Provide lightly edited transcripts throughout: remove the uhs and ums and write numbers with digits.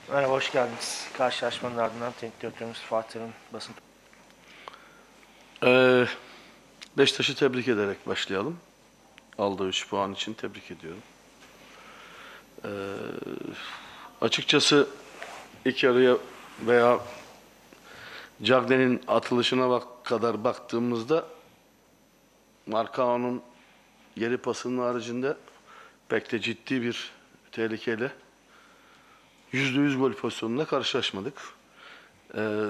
Merhaba, hoş geldiniz. Karşılaşmanın ardından teknik direktörümüz Fatih Terim'in basın. Ee, Beşiktaş'ı tebrik ederek başlayalım. Aldığı 3 puan için tebrik ediyorum. Ee, Açıkçası ilk yarıya veya Cagney'in atılışına kadar baktığımızda Marcao'nun geri pasının haricinde pek de ciddi bir tehlikeyle %100 gol pozisyonunda karşılaşmadık. Ee,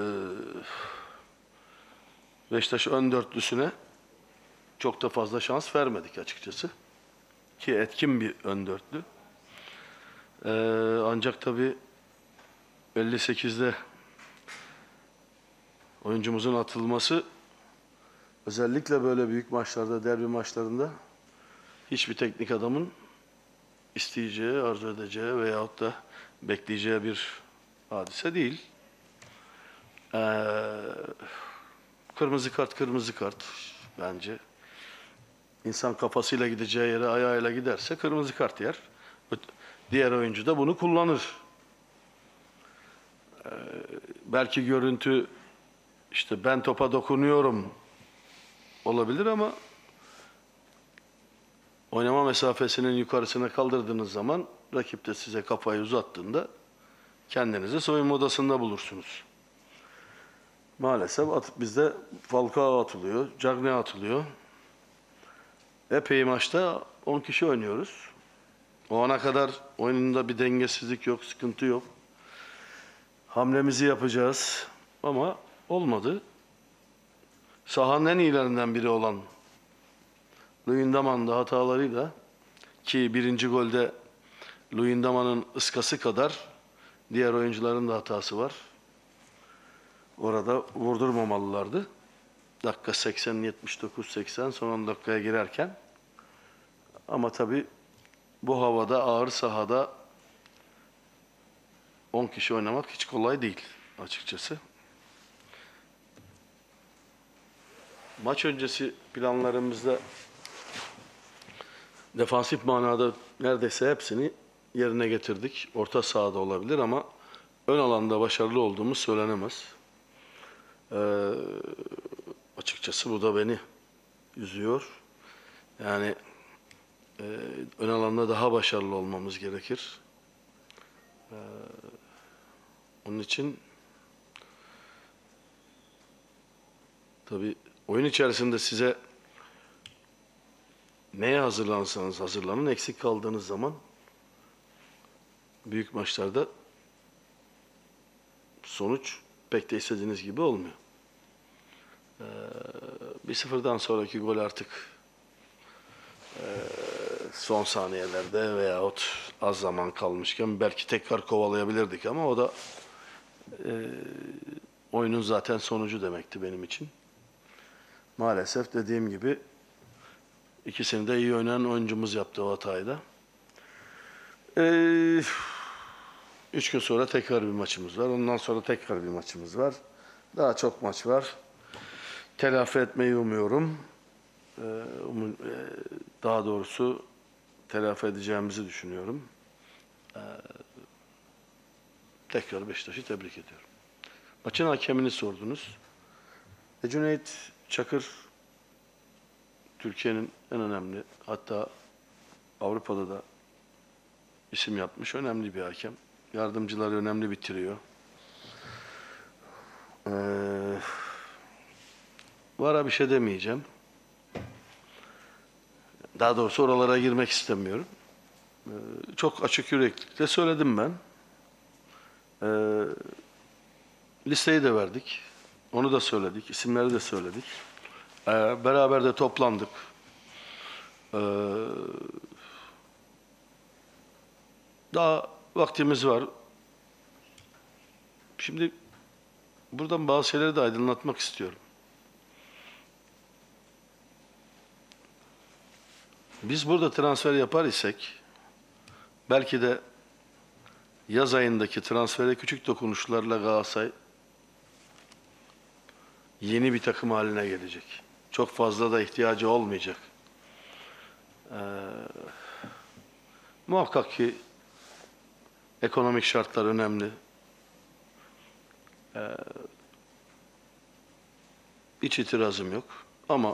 Beşiktaş ön dörtlüsüne çok da fazla şans vermedik açıkçası. Ki etkin bir ön dörtlü. Ancak tabii 58'de oyuncumuzun atılması özellikle böyle büyük maçlarda, derbi maçlarında hiçbir teknik adamın isteyeceği, arzu edeceği veyahut da bekleyeceği bir hadise değil. Ee, Kırmızı kart bence. İnsan kafasıyla gideceği yere ayağıyla giderse kırmızı kart yer. Diğer oyuncu da bunu kullanır. Belki görüntü işte ben topa dokunuyorum olabilir ama oynama mesafesinin yukarısına kaldırdığınız zaman rakip de size kafayı uzattığında kendinizi soyunma odasında bulursunuz. Maalesef bizde Falcao atılıyor, Cagney atılıyor. Epey maçta 10 kişi oynuyoruz. O ana kadar oyununda bir dengesizlik yok, sıkıntı yok. Hamlemizi yapacağız ama olmadı. Sahanın en iyilerinden biri olan Luyendama'nın da hatalarıyla ki birinci golde Luyendama'nın ıskası kadar diğer oyuncuların da hatası var. Orada vurdurmamalılardı. Dakika 80, 79, 80 son 10 dakikaya girerken. Ama tabii bu havada ağır sahada 10 kişi oynamak hiç kolay değil açıkçası. Maç öncesi planlarımızda defansif manada neredeyse hepsini yerine getirdik. Orta sahada olabilir ama ön alanda başarılı olduğumuz söylenemez. Açıkçası bu da beni üzüyor. Yani ön alanda daha başarılı olmamız gerekir. Onun için tabii oyun içerisinde size neye hazırlanırsanız hazırlanın, eksik kaldığınız zaman büyük maçlarda sonuç pek de istediğiniz gibi olmuyor. 1-0'dan sonraki gol artık son saniyelerde veyahut az zaman kalmışken belki tekrar kovalayabilirdik ama o da oyunun zaten sonucu demekti benim için. Maalesef dediğim gibi ikisini de iyi oynayan oyuncumuz yaptı o hatayı da. 3 gün sonra tekrar bir maçımız var. Ondan sonra tekrar bir maçımız var. Daha çok maç var. Telafi etmeyi umuyorum. Daha doğrusu telafi edeceğimizi düşünüyorum. Tekrar Beşiktaş'ı tebrik ediyorum. Maçın hakemini sordunuz. Cüneyt Çakır Türkiye'nin en önemli, hatta Avrupa'da da isim yapmış önemli bir hakem. Yardımcıları önemli bitiriyor. VAR'a bir şey demeyeceğim. Daha doğrusu oralara girmek istemiyorum. Çok açık yüreklilikle söyledim ben. Listeyi de verdik. Onu da söyledik. İsimleri de söyledik. Beraber de toplandık. Daha vaktimiz var. Şimdi buradan bazı şeyleri de aydınlatmak istiyorum. Biz burada transfer yapar isek belki de yaz ayındaki transfere küçük dokunuşlarla Galatasaray yeni bir takım haline gelecek. Çok fazla da ihtiyacı olmayacak. Muhakkak ki ekonomik şartlar önemli. Hiç itirazım yok. Ama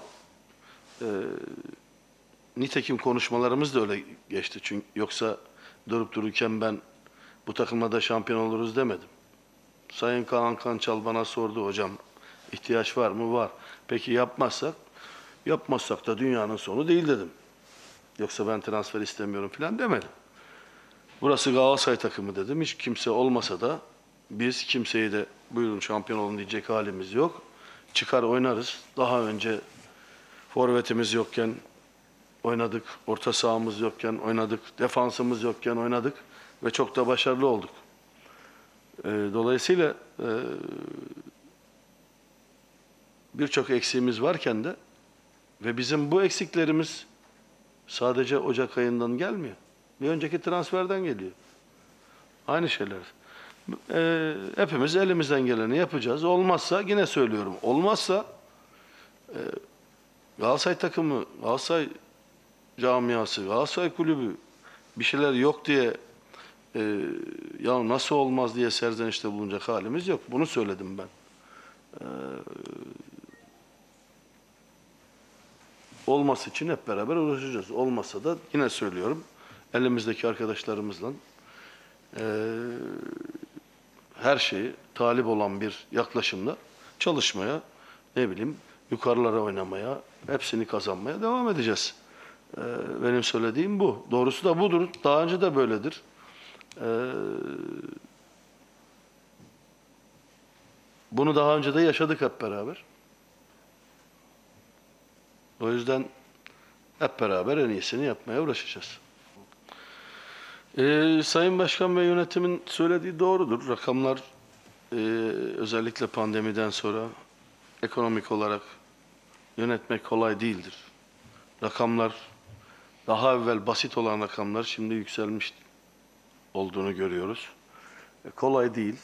nitekim konuşmalarımız da öyle geçti. Çünkü yoksa durup dururken ben bu takımla da şampiyon oluruz demedim. Sayın Kaan Kançal bana sordu, hocam ihtiyaç var mı? Var. Peki yapmazsak da dünyanın sonu değil dedim. Yoksa ben transfer istemiyorum falan demedim. Burası Galatasaray takımı dedim. Hiç kimse olmasa da biz kimseyi de buyurun şampiyon olun diyecek halimiz yok. Çıkar oynarız. Daha önce forvetimiz yokken oynadık. Orta sahamız yokken oynadık. Defansımız yokken oynadık. Ve çok da başarılı olduk. Dolayısıyla birçok eksiğimiz varken de ve bizim bu eksiklerimiz sadece Ocak ayından gelmiyor. Bir önceki transferden geliyor. Aynı şeyler. Hepimiz elimizden geleni yapacağız. Olmazsa yine söylüyorum. Olmazsa Galatasaray takımı, Galatasaray camiası, Galatasaray kulübü bir şeyler yok diye ya nasıl olmaz diye serzenişte bulunacak halimiz yok. Bunu söyledim ben. Olması için hep beraber uğraşacağız. Olmasa da yine söylüyorum. Elimizdeki arkadaşlarımızla her şeyi talip olan bir yaklaşımla çalışmaya, ne bileyim yukarılara oynamaya, hepsini kazanmaya devam edeceğiz. Benim söylediğim bu. Doğrusu da budur. Daha önce de böyledir. Bunu daha önce de yaşadık hep beraber. O yüzden hep beraber en iyisini yapmaya uğraşacağız. Sayın Başkan ve yönetimin söylediği doğrudur. Rakamlar özellikle pandemiden sonra ekonomik olarak yönetmek kolay değildir. Rakamlar daha evvel basit olan rakamlar şimdi yükselmiş olduğunu görüyoruz. Kolay değil.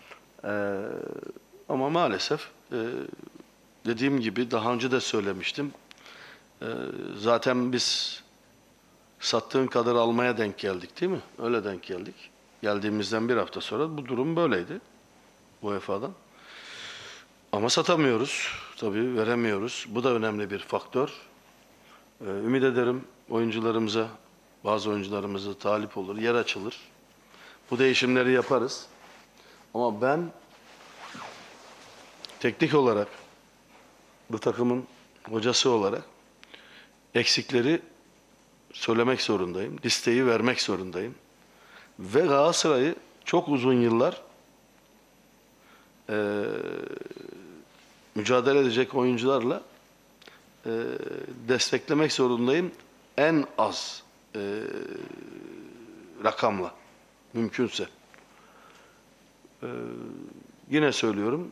Ama maalesef dediğim gibi daha önce de söylemiştim. Zaten biz sattığın kadar almaya denk geldik değil mi? Öyle denk geldik. Geldiğimizden bir hafta sonra bu durum böyleydi UEFA'dan. Ama satamıyoruz. Tabii veremiyoruz. Bu da önemli bir faktör. Ümit ederim oyuncularımıza, bazı oyuncularımıza talip olur, yer açılır. Bu değişimleri yaparız. Ama ben teknik olarak, bu takımın hocası olarak eksikleri söylemek zorundayım. Listeyi vermek zorundayım. Ve Galatasaray'ı çok uzun yıllar mücadele edecek oyuncularla desteklemek zorundayım. En az rakamla. Mümkünse. Yine söylüyorum.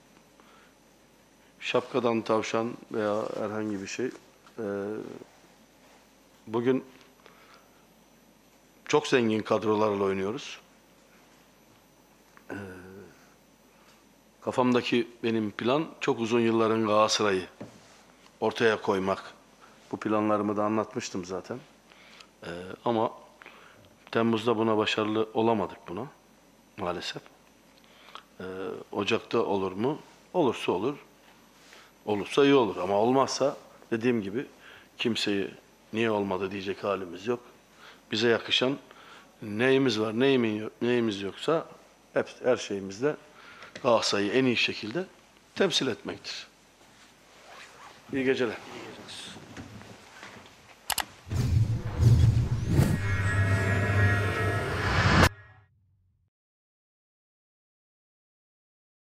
Şapkadan tavşan veya herhangi bir şey. Bugün çok zengin kadrolarla oynuyoruz. Kafamdaki benim plan çok uzun yılların Galatasaray'ı ortaya koymak. Bu planlarımı da anlatmıştım zaten. Ama Temmuz'da buna başarılı olamadık buna maalesef. Ocak'ta olur mu? Olursa olur. Olursa iyi olur ama olmazsa dediğim gibi kimseyi niye olmadı diyecek halimiz yok. Bize yakışan neyimiz var, neyimiz yoksa her şeyimizde Galatasaray'ı en iyi şekilde temsil etmektir. İyi geceler.